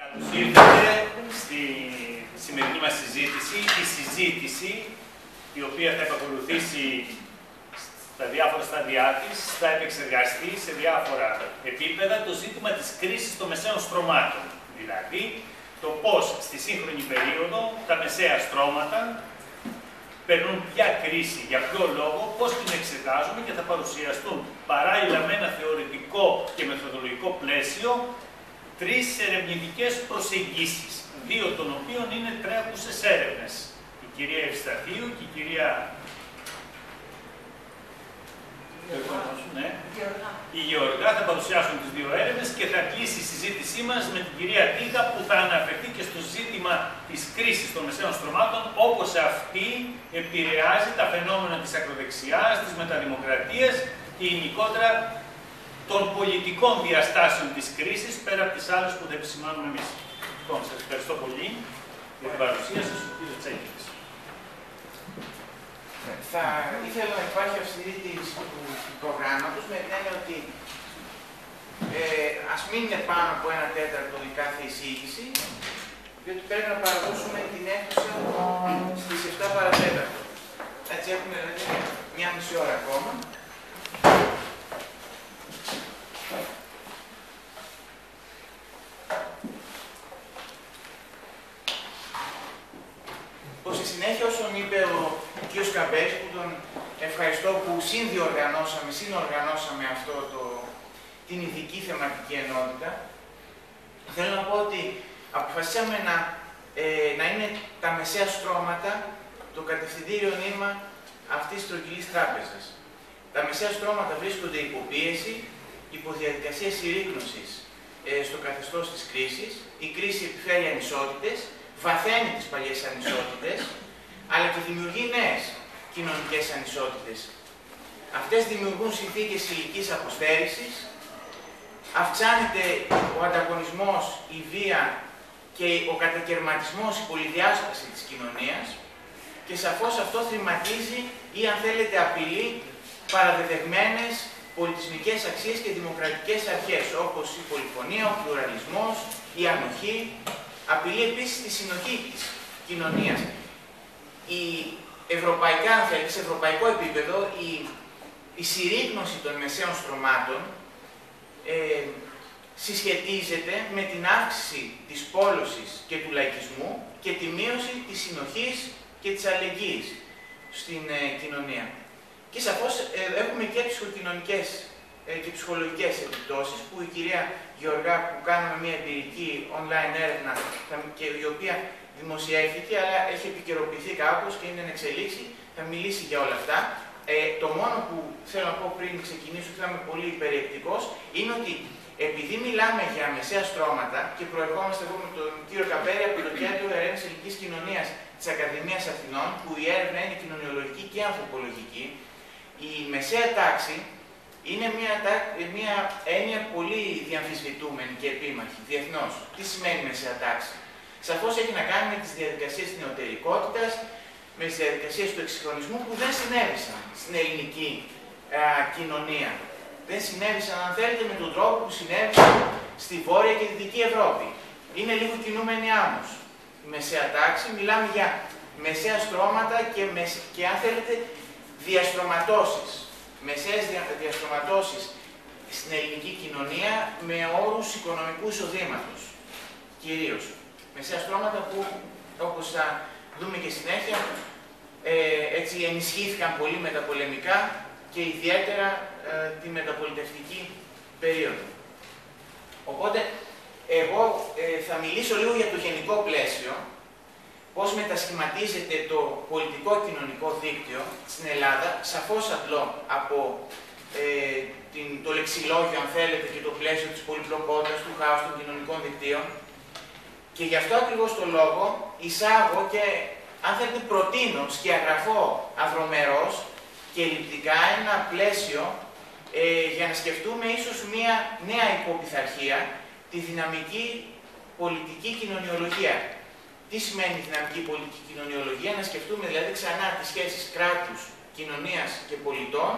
Καλώς ήρθατε στη σημερινή μας συζήτηση. Η συζήτηση, η οποία θα επακολουθήσει στα διάφορα στάδια της, θα επεξεργαστεί σε διάφορα επίπεδα το ζήτημα της κρίσης των μεσαίων στρωμάτων. Δηλαδή, το πώς στη σύγχρονη περίοδο τα μεσαία στρώματα περνούν ποια κρίση, για ποιο λόγο, πώς την εξετάζουμε και θα παρουσιαστούν παράλληλα με ένα θεωρητικό και μεθοδολογικό πλαίσιο τρεις ερευνητικές προσεγγίσεις, δύο των οποίων είναι τρέχουσες έρευνες. Η κυρία Ευσταθίου και η κυρία η Γεωργά θα παρουσιάσουν τις δύο έρευνες και θα κλείσει η συζήτησή μας με την κυρία Τίγα που θα αναφερθεί και στο ζήτημα της κρίσης των μεσαίων στρωμάτων, όπως αυτή επηρεάζει τα φαινόμενα της ακροδεξιάς, της μεταδημοκρατίας και γενικότερα των πολιτικών διαστάσεων της κρίσης, πέρα από τις άλλες που θα επισημάνουμε εμείς. Λοιπόν, σας ευχαριστώ πολύ για την παρουσία σας, ο κ. Τσέκης. Θα ήθελα να υπάρχει αυστηρήτηση του προγράμματος με την έννοια ότι ας μην είναι πάνω από 1/4 η κάθε εισήγηση, διότι πρέπει να παραδώσουμε την αίθουσα στις 7 παρατέταρτο. Έτσι έχουμε δηλαδή μια μισή ώρα ακόμα. Στη συνέχεια, όσον είπε ο κ. Καμπέρης, που τον ευχαριστώ που συνοργανώσαμε την ειδική θεματική ενότητα, θέλω να πω ότι αποφασίσαμε να είναι τα μεσαία στρώματα το κατευθυντήριο νήμα αυτής της στρογγυλής τράπεζας. Τα μεσαία στρώματα βρίσκονται υπό πίεση, υπό διαδικασία συρρίκνωσης στο καθεστώς της κρίσης. Η κρίση επιφέρει ανισότητες, βαθαίνει τις παλιές ανισότητες, αλλά και δημιουργεί νέες κοινωνικές ανισότητες. Αυτές δημιουργούν συνθήκες ηλικής αποστέρησης, αυξάνεται ο ανταγωνισμός, η βία και ο κατακαιρματισμός, η πολυδιάσπαση της κοινωνίας και σαφώς αυτό θρηματίζει ή, αν θέλετε, απειλεί παραδεδεγμένες πολιτισμικές αξίες και δημοκρατικές αρχές, όπως η πολυφωνία, ο πλουραλισμός, η ανοχή. Απειλεί επίσης τη συνοχή της κοινωνίας. Σε ευρωπαϊκό επίπεδο, η συρρίκνωση των μεσαίων στρωμάτων συσχετίζεται με την αύξηση της πόλωσης και του λαϊκισμού και τη μείωση της συνοχής και της αλληλεγγύης στην κοινωνία. Και σαφώς έχουμε και ψυχοκοινωνικές και ψυχολογικές επιπτώσεις, που η κυρία Γεωργά, που κάναμε μια εμπειρική online έρευνα και η οποία δημοσιεύθηκε, αλλά έχει επικαιροποιηθεί κάπως και είναι εν εξελίξη, θα μιλήσει για όλα αυτά. Το μόνο που θέλω να πω πριν ξεκινήσω, και θα είμαι πολύ περιεκτικός, είναι ότι επειδή μιλάμε για μεσαία στρώματα και προερχόμαστε εδώ με τον κύριο Καπέρη από το Κέντρο Ερεύνης Ελληνικής Κοινωνίας της Ακαδημίας Αθηνών, που η έρευνα είναι κοινωνιολογική και ανθρωπολογική, η μεσαία τάξη είναι μια έννοια πολύ διαμφισβητούμενη και επίμαχη διεθνώς. Τι σημαίνει μεσαία τάξη? Σαφώς έχει να κάνει με τις διαδικασίες της νεωτερικότητας, με τις διαδικασίες του εξυγχρονισμού που δεν συνέβησαν στην ελληνική κοινωνία. Δεν συνέβησαν, αν θέλετε, με τον τρόπο που συνέβησαν στη Βόρεια και Δυτική Ευρώπη. Είναι λίγο κινούμενη άμμος. Η μεσαία τάξη, μιλάμε για μεσαία στρώματα και αν θέλετε, διαστρωματώσεις. Μεσαίες διαστρωματώσεις στην ελληνική κοινωνία με όρους οικονομικού εισοδήματος. Κυρίως. Μεσαία στρώματα που, όπως θα δούμε και συνέχεια, έτσι ενισχύθηκαν πολύ μεταπολεμικά και ιδιαίτερα τη μεταπολιτευτική περίοδο. Οπότε, εγώ θα μιλήσω λίγο για το γενικό πλαίσιο, πώς μετασχηματίζεται το πολιτικό-κοινωνικό δίκτυο στην Ελλάδα, σαφώς αντλώ από το λεξιλόγιο, αν θέλετε, και το πλαίσιο της πολυπλοκότητας, του χάους των κοινωνικών δικτύων. Και γι' αυτό ακριβώς το λόγο εισάγω και, αν θέλετε, προτείνω, σκιαγραφώ αδρομερώς και ελλειπτικά ένα πλαίσιο για να σκεφτούμε ίσως μία νέα υποπειθαρχία, τη δυναμική πολιτική κοινωνιολογία. Τι σημαίνει δυναμική πολιτική κοινωνιολογία? Να σκεφτούμε δηλαδή ξανά τις σχέσεις κράτους, κοινωνίας και πολιτών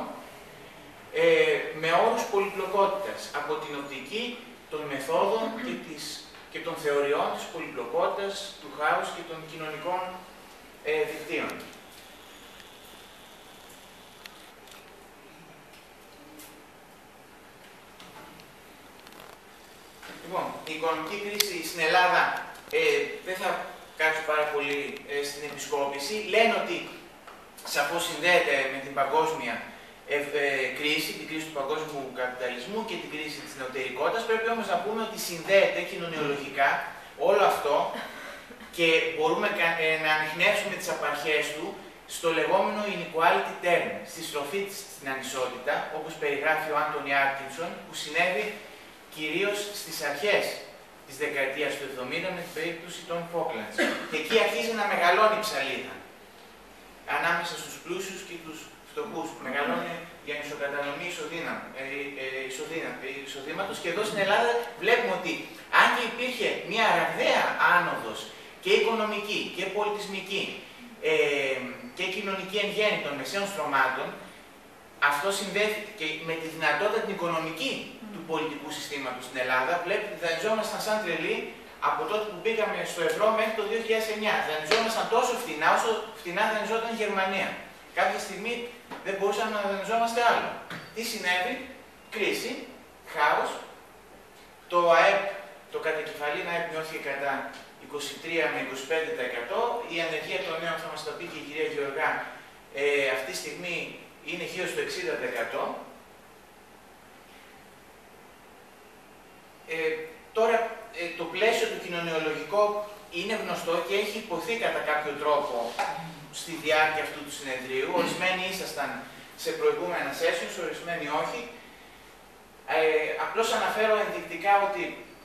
με όρους πολυπλοκότητας, από την οπτική των μεθόδων και της και των θεωριών της πολυπλοκότητας, του χάους και των κοινωνικών δικτύων. Λοιπόν, η οικονομική κρίση στην Ελλάδα, δεν θα κάτσω πάρα πολύ στην επισκόπηση, λένε ότι σαφώς συνδέεται με την παγκόσμια κρίση, την κρίση του παγκόσμιου καπιταλισμού και την κρίση της νεωτερικότητας. Πρέπει όμως να πούμε ότι συνδέεται κοινωνιολογικά όλο αυτό και μπορούμε να ανιχνεύσουμε τις απαρχές του στο λεγόμενο inequality term, στη στροφή στην ανισότητα, όπως περιγράφει ο Άντονι Άρκινσον, που συνέβη κυρίως στις αρχές της δεκαετίας του 70 με την περίπτωση των Falklands. Και εκεί αρχίζει να μεγαλώνει η ψαλίδα ανάμεσα στους πλούσιους και τους φτωχούς. Μεγαλώνει η ανισοκατανομή εισοδήματος. Και εδώ στην Ελλάδα βλέπουμε ότι αν και υπήρχε μια ραγδαία άνοδος και οικονομική και πολιτισμική και κοινωνική εν γέννη των μεσαίων στρωμάτων, αυτό συνδέεται και με τη δυνατότητα την οικονομική του πολιτικού συστήματος στην Ελλάδα. Βλέπετε ότι δανειζόμασταν σαν τρελοί από τότε που μπήκαμε στο ευρώ μέχρι το 2009. Δανειζόμασταν τόσο φτηνά όσο φτηνά δανειζόταν η Γερμανία. Κάποια στιγμή δεν μπορούσαμε να δανειζόμαστε άλλο. Τι συνέβη? Κρίση, χάος, το ΑΕΠ, το κατακεφαλήν ΑΕΠ μειώθηκε κατά 23 με 25%. Η ανεργία των νέων, θα μας τα πει και η κυρία Γεωργά, αυτή τη στιγμή είναι γύρω στο 60%. Τώρα, το πλαίσιο του κοινωνιολογικό είναι γνωστό και έχει υποθεί κατά κάποιο τρόπο στη διάρκεια αυτού του συνεδρίου. Ορισμένοι ήσασταν σε προηγούμενα sessions, ορισμένοι όχι. Απλώς αναφέρω ενδεικτικά ότι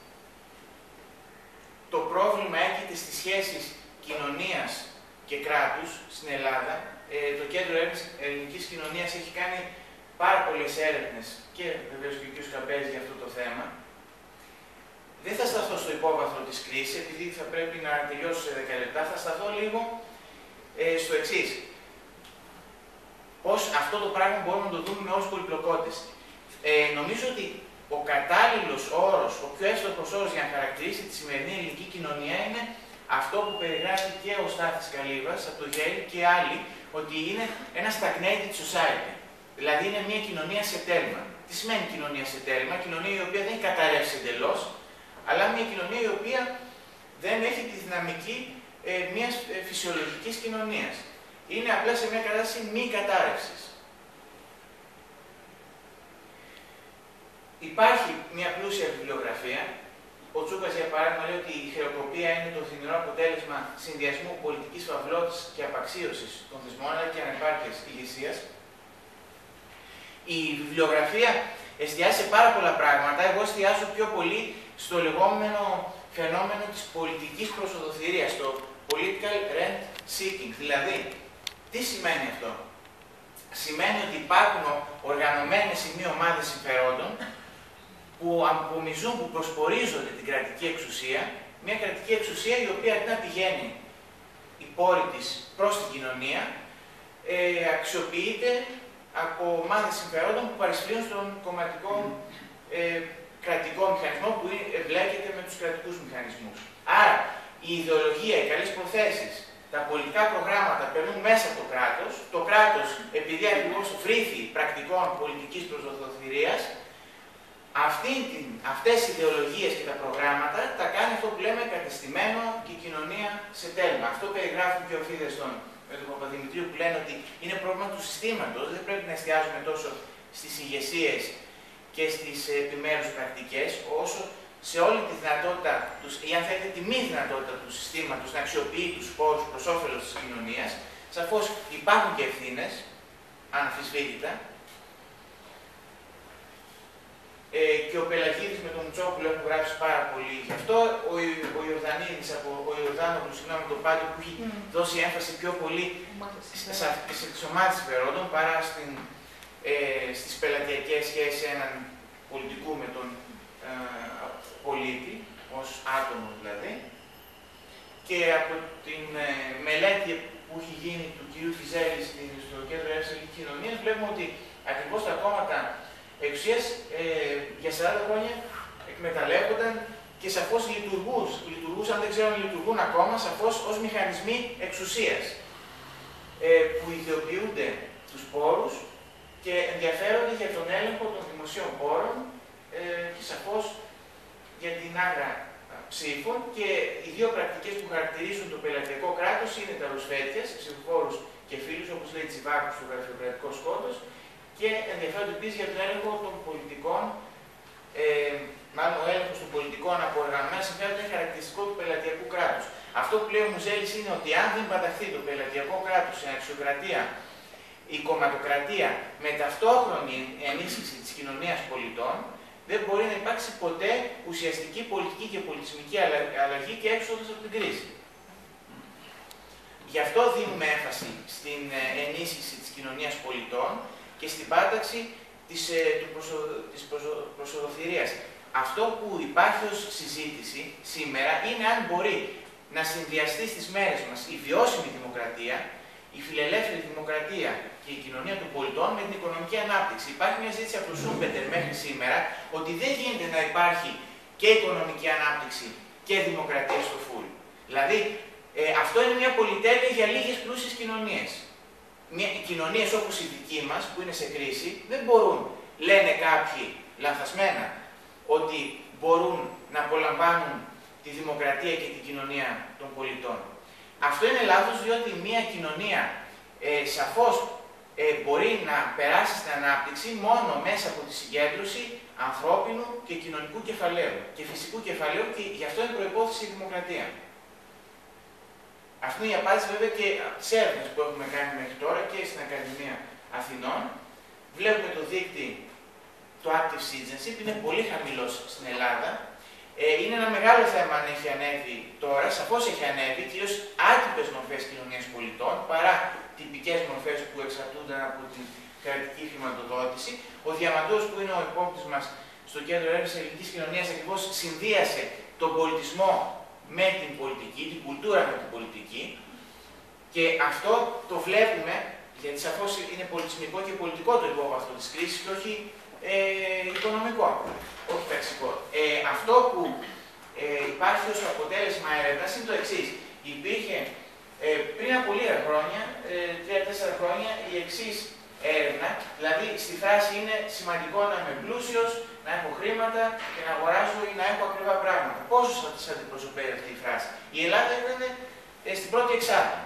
το πρόβλημα έρχεται στις σχέσεις κοινωνίας και κράτους στην Ελλάδα. Το Κέντρο Ελληνικής Κοινωνίας έχει κάνει πάρα πολλές έρευνες και βεβαίως και ο κ. Καμπέζη για αυτό το θέμα. Δεν θα σταθώ στο υπόβαθρο της κρίσης, επειδή θα πρέπει να τελειώσω σε 10 λεπτά. Θα σταθώ λίγο στο εξής. Πώς αυτό το πράγμα μπορούμε να το δούμε με όλους τους πολυπλοκότητες. Νομίζω ότι ο κατάλληλος όρος, ο πιο εύστοχος όρος για να χαρακτηρίσει τη σημερινή ελληνική κοινωνία είναι αυτό που περιγράφει και ο Στάθης Καλύβας από το Yale και άλλοι, ότι είναι ένα stagnated society. Δηλαδή είναι μια κοινωνία σε τέλμα. Τι σημαίνει κοινωνία σε τέλμα? Κοινωνία η οποία δεν έχει καταρρεύσει εντελώς, αλλά μια κοινωνία η οποία δεν έχει τη δυναμική μιας φυσιολογικής κοινωνίας. Είναι απλά σε μια κατάσταση μη κατάρρευσης. Υπάρχει μια πλούσια βιβλιογραφία. Ο Τσούκας, για παράδειγμα, λέει ότι η χρεοκοπία είναι το οδυνηρό αποτέλεσμα συνδυασμού πολιτικής φαυλότητας και απαξίωσης των θεσμών, αλλά και ανεπάρκειας ηγεσίας. Η βιβλιογραφία εστιάζει σε πάρα πολλά πράγματα. Εγώ εστιάζω πιο πολύ στο λεγόμενο φαινόμενο της πολιτικής προσοδοθυρίας, το political rent seeking. Δηλαδή, τι σημαίνει αυτό? Σημαίνει ότι υπάρχουν οργανωμένες ή μη ομάδες συμφερόντων που απομυζούν, που προσπορίζονται την κρατική εξουσία, μια κρατική εξουσία η οποία αντί να πηγαίνει η πόρη της προς την κοινωνία, αξιοποιείται από ομάδες συμφερόντων που παρισφρίουν στον κομματικό κρατικό μηχανισμό που εμπλέκεται με τους κρατικούς μηχανισμούς. Άρα, η ιδεολογία, οι καλές προθέσεις, τα πολιτικά προγράμματα περνούν μέσα από το κράτος. Το κράτος, επειδή ακριβώς βρήθη πρακτικών πολιτικής προσοδοθυρίας, αυτές οι ιδεολογίες και τα προγράμματα τα κάνει αυτό που λέμε κατεστημένο και η κοινωνία σε τέλμα. Αυτό περιγράφουν και ο Φίδες με τον Παπαδημητρίου, που λένε ότι είναι πρόβλημα του συστήματος. Δεν πρέπει να εστιάζουμε τόσο στις ηγεσίες και στις επιμέρους πρακτικές, όσο σε όλη τη δυνατότητα, ή αν θέλετε τη μη δυνατότητα του συστήματος να αξιοποιεί τους πόρους προς όφελος της κοινωνίας. Σαφώς υπάρχουν και ευθύνες, αναμφισβήτητα. Και ο Πελαγίδης με τον Μουτσόπουλο έχουν γράψει πάρα πολύ γι' αυτό. Ο Ιορδανίδης από ο Ιορδάνογλου, συγγνώμη, το Πάντιο, που έχει δώσει έμφαση πιο πολύ στις ομάδες συμφερόντων παρά στις πελατειακές σχέσεις έναν πολιτικού με τον πολίτη, ως άτομο δηλαδή. Και από την μελέτη που έχει γίνει του κ. Φιζέλη στο Κέντρο Ελληνικής Κοινωνίας, βλέπουμε ότι ακριβώς τα κόμματα εξουσίας για 40 χρόνια εκμεταλλεύονταν και σαφώς λειτουργούσαν, αν δεν ξέρω αν λειτουργούν ακόμα, σαφώς ως μηχανισμοί εξουσίας, που ιδιοποιούνται τους πόρους και ενδιαφέρονται για τον έλεγχο των δημοσίων πόρων και σαφώς για την άγρα ψήφων, και οι δύο πρακτικές που χαρακτηρίζουν το πελατειακό κράτος είναι τα ρουσφέτια, ψηφοφόρους και φίλους, όπως λέει Τσιβάκου στο γραφειοκρατικό σκότος, και ενδιαφέρονται επίσης για τον έλεγχο των πολιτικών, μάλλον ο έλεγχος των πολιτικών από οργανωμένα συμφέροντα είναι χαρακτηριστικό του πελατειακού κράτους. Αυτό που λέει ο Μουζέλης είναι ότι αν δεν παταχθεί το πελατειακό κράτος σε αξιοκρατία, η κομματοκρατία με ταυτόχρονη ενίσχυση της κοινωνίας πολιτών, δεν μπορεί να υπάρξει ποτέ ουσιαστική πολιτική και πολιτισμική αλλαγή και έξοδος από την κρίση. Γι' αυτό δίνουμε έμφαση στην ενίσχυση της κοινωνίας πολιτών και στην πάταξη της προσοδοθυρίας. Αυτό που υπάρχει ως συζήτηση σήμερα είναι αν μπορεί να συνδυαστεί στις μέρες μας η βιώσιμη δημοκρατία, η φιλελεύθερη δημοκρατία και η κοινωνία των πολιτών με την οικονομική ανάπτυξη. Υπάρχει μια ζήτηση από το Σούμπετερ μέχρι σήμερα ότι δεν γίνεται να υπάρχει και οικονομική ανάπτυξη και δημοκρατία στο φουλ. Δηλαδή, αυτό είναι μια πολυτέλεια για λίγες πλούσιες κοινωνίες. Οι κοινωνίες όπως η δική μας, που είναι σε κρίση, δεν μπορούν, λένε κάποιοι λανθασμένα, ότι μπορούν να απολαμβάνουν τη δημοκρατία και την κοινωνία των πολιτών. Αυτό είναι λάθος, διότι μια κοινωνία σαφώς μπορεί να περάσει στην ανάπτυξη μόνο μέσα από τη συγκέντρωση ανθρώπινου και κοινωνικού κεφαλαίου και φυσικού κεφαλαίου, και γι' αυτό είναι προϋπόθεση η δημοκρατία. Αυτή είναι η απάντηση βέβαια και τις έρευνες που έχουμε κάνει μέχρι τώρα και στην Ακαδημία Αθηνών. Βλέπουμε το δείκτη, το active citizenship, που είναι πολύ χαμηλός στην Ελλάδα. Είναι ένα μεγάλο θέμα αν έχει ανέβει τώρα, σαφώς έχει ανέβει, κυρίως άτυπες μορφές κοινωνίας πολιτών, παρά τυπικές μορφές που εξαρτούνταν από την κρατική χρηματοδότηση. Ο Διαμαντός, που είναι ο υπόπτης μας στο Κέντρο Έρευνας Ελληνικής Κοινωνίας, ακριβώς συνδύασε τον πολιτισμό με την πολιτική, την κουλτούρα με την πολιτική, και αυτό το βλέπουμε, γιατί σαφώς είναι πολιτισμικό και πολιτικό το υπόβαθρο της κρίσης και όχι οικονομικό, όχι ταξικό. Αυτό που υπάρχει ως αποτέλεσμα έρευνας είναι το εξής. Υπήρχε πριν από λίγα χρόνια, 3-4 χρόνια, η εξής έρευνα, δηλαδή στη φράση είναι σημαντικό να είμαι πλούσιος, να έχω χρήματα και να αγοράζω ή να έχω ακριβά πράγματα. Πόσους θα τις αντιπροσωπεύει αυτή η φράση? Η Ελλάδα ήταν στην πρώτη εξάδα.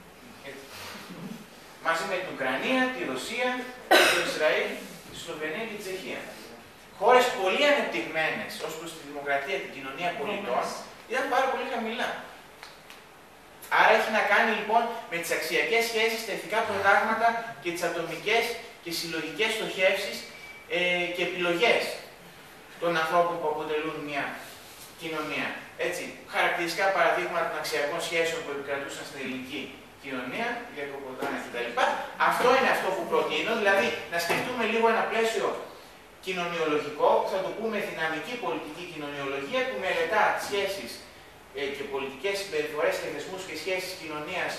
Μαζί με την Ουκρανία, τη Ρωσία, το Ισραήλ, τη Σλοβενία και τη Τσεχία. Χώρες πολύ ανεπτυγμένες ως προς τη δημοκρατία, την κοινωνία πολιτών, ήταν πάρα πολύ χαμηλά. Άρα έχει να κάνει λοιπόν με τις αξιακές σχέσεις, τα ηθικά προτάγματα και τις ατομικές και συλλογικές στοχεύσεις και επιλογές των ανθρώπων που αποτελούν μια κοινωνία. Έτσι, χαρακτηριστικά παραδείγματα των αξιακών σχέσεων που επικρατούσαν στην ελληνική κοινωνία, Γρεκοποτάνα κτλ. Αυτό είναι αυτό που προτείνω, δηλαδή να σκεφτούμε λίγο ένα πλαίσιο κοινωνιολογικό, που θα το πούμε δυναμική πολιτική κοινωνιολογία, που μελετά σχέσεις και πολιτικές συμπεριφορές και θεσμούς και σχέσεις κοινωνίας,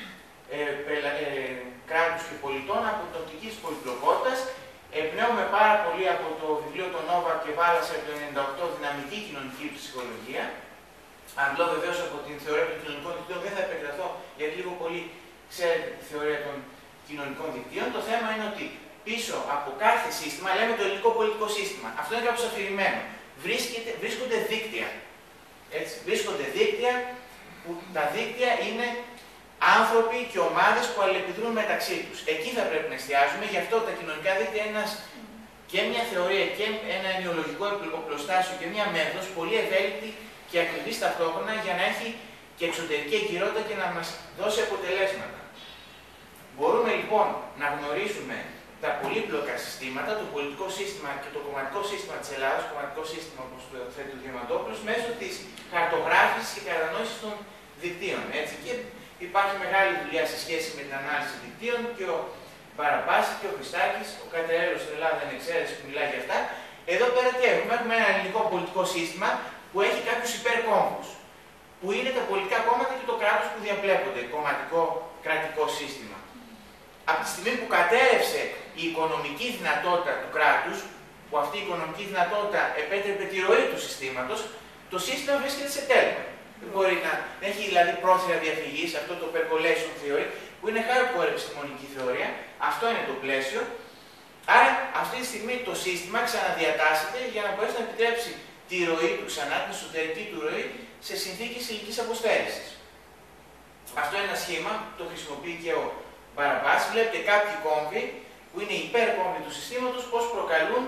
κράτους και πολιτών από την οπτική της πολυπλοκότητας. Εμπνέομαι πάρα πολύ από το βιβλίο των Νόβακ και Βάλασερ το 1998, Δυναμική κοινωνική ψυχολογία. Αντλώ βεβαίως από την θεωρία των κοινωνικών δικτύων, δεν θα επεκταθώ γιατί λίγο πολύ ξέρετε τη θεωρία των κοινωνικών δικτύων. Το θέμα είναι ότι πίσω από κάθε σύστημα, λέμε το ελληνικό πολιτικό σύστημα, αυτό είναι κάπως αφηρημένο, βρίσκονται δίκτυα. Έτσι, βρίσκονται δίκτυα, που τα δίκτυα είναι άνθρωποι και ομάδες που αλληλεπιδρούν μεταξύ τους. Εκεί θα πρέπει να εστιάζουμε, γι' αυτό τα κοινωνικά δίκτυα είναι και μια θεωρία και ένα ενοιολογικό οπλοστάσιο και μια μέθοδος πολύ ευέλικτη και ακριβής ταυτόχρονα για να έχει και εξωτερική εγκυρότητα και να μας δώσει αποτελέσματα. Μπορούμε λοιπόν να γνωρίζουμε τα πολύπλοκα συστήματα, το πολιτικό σύστημα και το κομματικό σύστημα της Ελλάδας, το κομματικό σύστημα όπως το θέτει ο Διαμαντόπουλος, μέσω της χαρτογράφησης και κατανόησης των δικτύων. Έτσι. Και υπάρχει μεγάλη δουλειά σε σχέση με την ανάλυση δικτύων και ο Μπαραμπάση και ο Χριστάκης, ο Κατερέλος στην Ελλάδα είναι εξαίρεση που μιλάει για αυτά. Εδώ πέρα τι έχουμε? Έχουμε ένα ελληνικό πολιτικό σύστημα που έχει κάποιους υπερκόμβους, που είναι τα πολιτικά κόμματα και το κράτος που διαπλέκονται, κομματικό κρατικό σύστημα. Από τη στιγμή που κατέρευσε η οικονομική δυνατότητα του κράτους, που αυτή η οικονομική δυνατότητα επέτρεπε τη ροή του συστήματος, το σύστημα βρίσκεται σε τέλμα. Δεν μπορεί να έχει δηλαδή πρόθυρα διαφυγής, αυτό το percolation theory, που είναι hardcore επιστημονική θεωρία. Αυτό είναι το πλαίσιο. Άρα, αυτή τη στιγμή το σύστημα ξαναδιατάσσεται για να μπορέσει να επιτρέψει τη ροή του ξανά, την εσωτερική του ροή, σε συνθήκες υλικής αποστέρησης. Αυτό είναι ένα σχήμα, το χρησιμοποιεί και ο Μπαραμπάς. Βλέπετε κάποιοι κόμβοι, που είναι υπερκόμβοι του συστήματος, πώς προκαλούν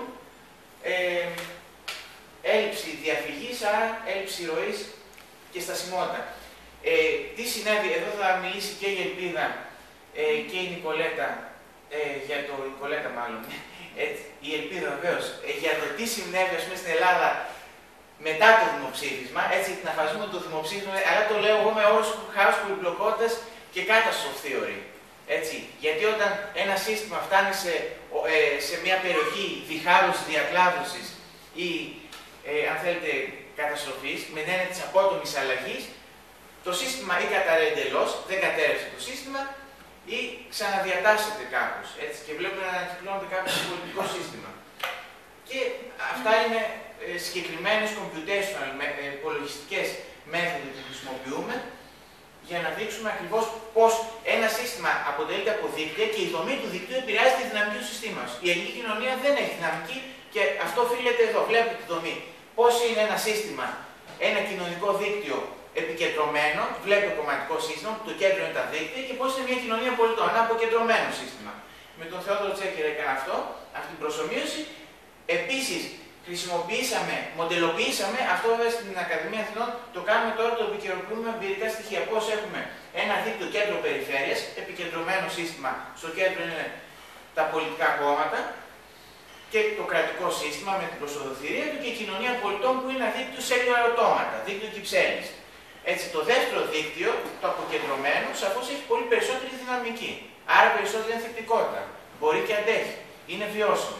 έλλειψη διαφυγής, άρα έλλειψη ροής και στασιμότητα. Τι συνέβη, εδώ θα μιλήσει και η Ελπίδα και η Νικολέτα, για το Νικολέτα μάλλον, η Ελπίδα βεβαίως, για το τι συνέβη ας πούμε, στην Ελλάδα μετά το δημοψήφισμα, έτσι να φαζούμε το δημοψήφισμα, αλλά το λέω εγώ με όρους χάους πολυπλοκότητας και catastrophe theory. Έτσι, γιατί όταν ένα σύστημα φτάνει σε μια περιοχή διχάλωσης, διακλάδωσης ή αν θέλετε καταστροφής, με την έννοια της απότομης αλλαγής, το σύστημα ή καταρρέει εντελώς, δεν κατέρευσε το σύστημα, ή ξαναδιατάσσεται κάπως. Έτσι, και βλέπουμε να ανακυκλώνεται κάποιο πολιτικό σύστημα. Και αυτά είναι συγκεκριμένες computational, υπολογιστικές μέθοδοι που χρησιμοποιούμε για να δείξουμε ακριβώς πώς ένα σύστημα αποτελείται από δίκτυα και η δομή του δικτύου επηρεάζει τη δυναμική του συστήματος. Η ελληνική κοινωνία δεν έχει δυναμική και αυτό οφείλεται εδώ. Βλέπετε τη δομή. Πώς είναι ένα σύστημα, ένα κοινωνικό δίκτυο επικεντρωμένο, βλέπετε το κομματικό σύστημα, που το κέντρο είναι τα δίκτυα, και πώς είναι μια κοινωνία πολιτών, ένα αποκεντρωμένο σύστημα. Με τον Θεόδωρο Τσέκερ έκανε αυτή την προσομοίωση. Επίσης, χρησιμοποιήσαμε, μοντελοποιήσαμε, αυτό βέβαια στην Ακαδημία Αθηνών το κάνουμε τώρα, το επικαιροποιούμε με εμπειρικά στοιχεία. Πώς έχουμε ένα δίκτυο κέντρο-περιφέρειας, επικεντρωμένο σύστημα, στο κέντρο είναι τα πολιτικά κόμματα και το κρατικό σύστημα με την προσοδοθυρία του και η κοινωνία πολιτών που είναι ένα δίκτυο σε ερωτώματα, δίκτυο Κυψέλης. Έτσι, το δεύτερο δίκτυο, το αποκεντρωμένο, σαφώς έχει πολύ περισσότερη δυναμική. Άρα περισσότερη ανθεκτικότητα. Μπορεί και αντέχει. Είναι βιώσιμο.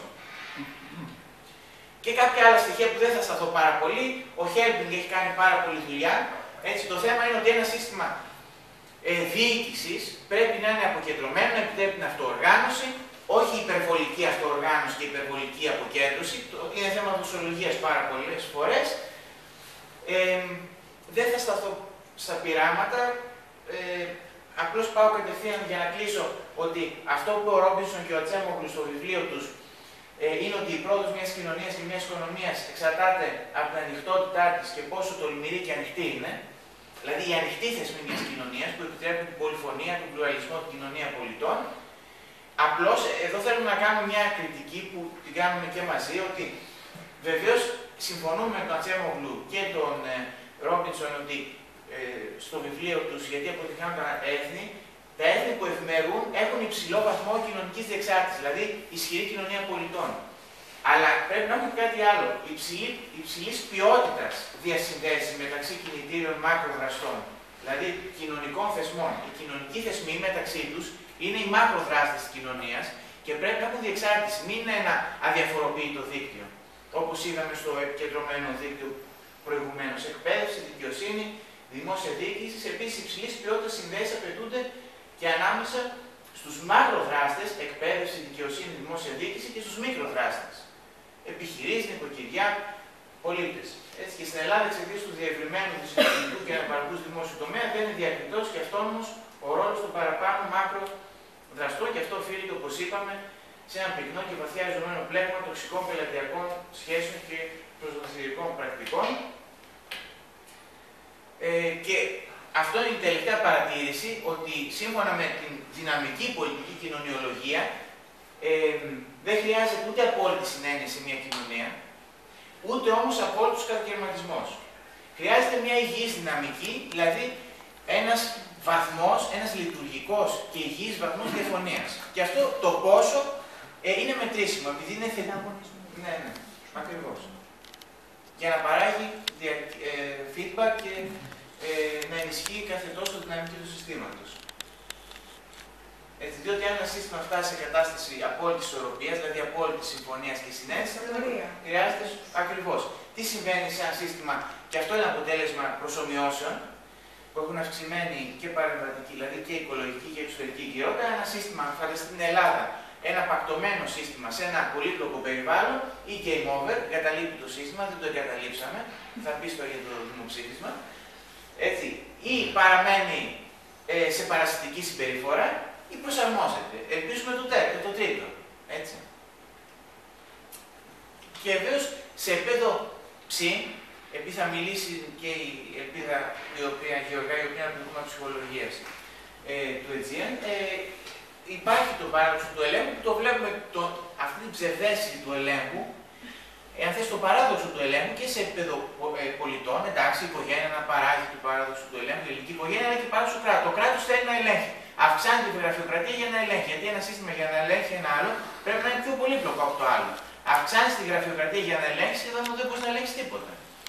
Και κάποια άλλα στοιχεία που δεν θα σταθώ πάρα πολύ. Ο Χέλμπινγκ έχει κάνει πάρα πολλή δουλειά. Έτσι, το θέμα είναι ότι ένα σύστημα διοίκησης πρέπει να είναι αποκεντρωμένο, να επιτρέπει την αυτοοργάνωση, όχι υπερβολική αυτοοργάνωση και υπερβολική αποκέντρωση. Είναι θέμα δοσολογίας πάρα πολλές φορές. Δεν θα σταθώ στα πειράματα. Απλώς πάω κατευθείαν για να κλείσω ότι αυτό που ο Ρόμπινσον και ο Ατσέμογλου στο βιβλίο τους είναι ότι η πρόοδος μιας κοινωνίας και μιας οικονομίας εξαρτάται από την ανοιχτότητά της και πόσο τολμηρή και ανοιχτή είναι. Δηλαδή η ανοιχτή θεσμή μιας κοινωνίας που επιτρέπει την πολυφωνία, τον πλουραλισμό, την κοινωνία πολιτών. Απλώς εδώ θέλουμε να κάνουμε μια κριτική που την κάνουμε και μαζί, ότι βεβαίως συμφωνούμε με τον Ατσέμογλου και τον Ρόμπινσον ότι στο βιβλίο τους, γιατί αποτυχάνουν τα έθνη που ευημερούν έχουν υψηλό βαθμό κοινωνικής διεξάρτησης, δηλαδή ισχυρή κοινωνία πολιτών. Αλλά πρέπει να έχουμε κάτι άλλο. Υψηλής ποιότητας διασυνδέσεις μεταξύ κινητήριων μακροδραστών, δηλαδή κοινωνικών θεσμών. Οι κοινωνικοί θεσμοί μεταξύ τους είναι οι μακροδράστες της κοινωνίας και πρέπει να έχουν διεξάρτηση. Μην είναι ένα αδιαφοροποιητό δίκτυο. Όπως είδαμε στο επικεντρωμένο δίκτυο προηγουμένως. Εκπαίδευση, δικαιοσύνη, δημόσια διοίκηση. Επίσης, υψηλής ποιότητας συνδέσεις απαιτούνται και ανάμεσα στους μακροδράστες, εκπαίδευση, δικαιοσύνη, δημόσια διοίκηση και στους μικροδράστες. Επιχειρήσεις, νοικοκυριά, πολίτες. Έτσι και στην Ελλάδα, εξαιτίας του διευρυμένου δυσυνοριακού και αναπαραγωγού δημόσιου τομέα, δεν είναι διακριτός και αυτόνομος ο ρόλος των παραπάνω μακροδραστών και αυτό οφείλεται, όπως είπαμε, σε ένα πυκνό και βαθιά ριζωμένο πλέγμα τοξικών πελατειακών σχέσεων και προσδοθυρικών πρακτικών. Και αυτό είναι η τελευταία παρατήρηση, ότι σύμφωνα με την δυναμική πολιτική κοινωνιολογία, δεν χρειάζεται ούτε απόλυτη συνένεση σε μια κοινωνία, ούτε όμως απόλυτος καταγερματισμός. Χρειάζεται μια υγιής δυναμική, δηλαδή ένας βαθμός, ένας λειτουργικός και υγιής βαθμός διαφωνίας. Και αυτό το πόσο είναι μετρήσιμο, επειδή είναι θετικό. Ναι, ακριβώς. Για να παράγει feedback και να ενισχύει κάθε τόσο τη δυναμική του συστήματος. Έτσι, διότι αν ένα σύστημα φτάσει σε κατάσταση απόλυτης ισορροπίας, δηλαδή απόλυτης συμφωνίας και συνένεσης, χρειάζεται ακριβώς. Τι συμβαίνει σε ένα σύστημα, και αυτό είναι αποτέλεσμα προσομοιώσεων, που έχουν αυξημένη και παρεμβατική, δηλαδή και οικολογική και εξωτερική γεώτα. Ένα σύστημα, φανταστείτε την Ελλάδα, ένα πακτωμένο σύστημα σε ένα πολύπλοκο περιβάλλον ή game over, εγκαταλείπει το σύστημα, δεν το εγκαταλείψαμε, θα πει στο για το δημοψήφισμα, έτσι, ή παραμένει σε παρασιτική συμπεριφορά ή προσαρμόζεται. Ελπίζουμε το τρίτο, έτσι. Και βεβαίως σε επίπεδο ψη, επειδή θα μιλήσει και η Ελπίδα, η οποία Γεωργά, η οποία είναι από το ψυχολογίας του Αιτζίαν, υπάρχει το παράδοξο του ελέγχου, που το βλέπουμε αυτή την ψευδαίσθηση του ελέγχου, εάν θες το παράδοξο του ελέγχου και σε επίπεδο πολιτών, εντάξει, η οικογένεια να παράγει το παράδοξο του ελέγχου, η ελληνική οικογένεια, αλλά και παράδοξο του κράτου. Το κράτος θέλει να ελέγχει. Αυξάνει τη γραφειοκρατία για να ελέγχει. Γιατί ένα σύστημα για να ελέγχει ένα άλλο πρέπει να είναι πιο πολύπλοκο από το άλλο. Αυξάνει τη γραφειοκρατία για να ελέγξει, εδώ δεν μπορεί να ελέγξει τίποτα.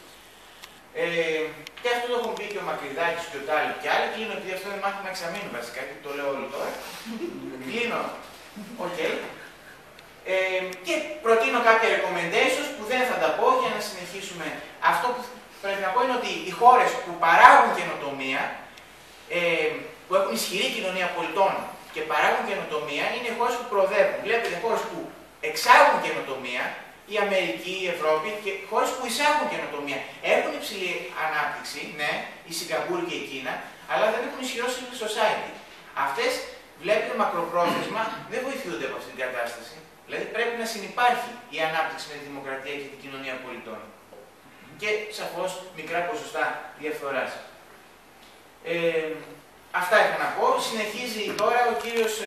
Και αυτό το έχουν πει και ο Μακρυδάκης και ο Τάλιπ και άλλοι. Κλείνω, επειδή αυτό είναι μάθημα εξαμήνου βασικά και το λέω όλο τώρα. Κλείνω. Οκ. Και προτείνω κάποια recommendations που δεν θα τα πω για να συνεχίσουμε. Αυτό που πρέπει να πω είναι ότι οι χώρες που παράγουν καινοτομία, που έχουν ισχυρή κοινωνία πολιτών και παράγουν καινοτομία, είναι οι χώρες που προοδεύουν. Βλέπετε χώρες που εξάγουν καινοτομία, η Αμερική, η Ευρώπη και χώρες που εισάγουν καινοτομία. Έχουν υψηλή ανάπτυξη, ναι, η Σιγκαπούρη και η Κίνα, αλλά δεν έχουν ισχυρό civil society. Αυτές, βλέπετε μακροπρόθεσμα, δεν βοηθούνται από αυτή την κατάσταση. Δηλαδή πρέπει να συνυπάρχει η ανάπτυξη με τη δημοκρατία και την κοινωνία πολιτών. Και σαφώς μικρά ποσοστά διαφθοράς. Αυτά είχα να πω. Συνεχίζει τώρα ο κύριος